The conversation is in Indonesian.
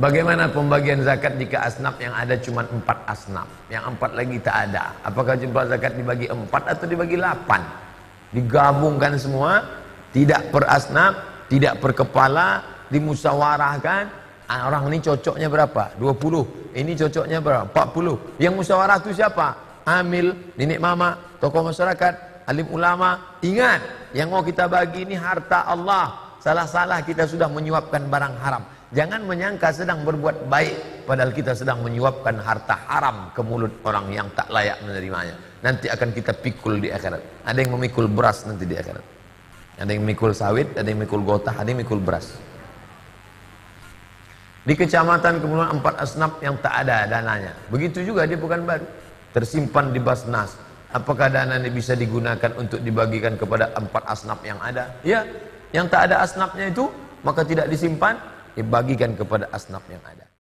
Bagaimana pembagian zakat jika asnaf yang ada cuma 4 asnaf, yang 4 lagi tak ada? Apakah jumlah zakat dibagi 4 atau dibagi 8? Digabungkan semua, tidak per asnaf, tidak per kepala, dimusyawarahkan. Orang ini cocoknya berapa? 20. Ini cocoknya berapa? 40. Yang musyawarah itu siapa? Amil, nenek mama, tokoh masyarakat, alim ulama. Ingat, yang mau kita bagi ini harta Allah. Salah-salah kita sudah menyuapkan barang haram. Jangan menyangka sedang berbuat baik, padahal kita sedang menyuapkan harta haram ke mulut orang yang tak layak menerimanya. Nanti akan kita pikul di akhirat. Ada yang memikul beras nanti di akhirat. Ada yang memikul sawit, ada yang memikul gotah, ada yang memikul beras. Di kecamatan kemudian 4 asnaf yang tak ada dananya. Begitu juga di Pekanbaru, tersimpan di Basnas. Apakah dana ini bisa digunakan untuk dibagikan kepada 4 asnaf yang ada? Ya, yang tak ada asnafnya itu maka tidak disimpan, dibagikan kepada asnaf yang ada.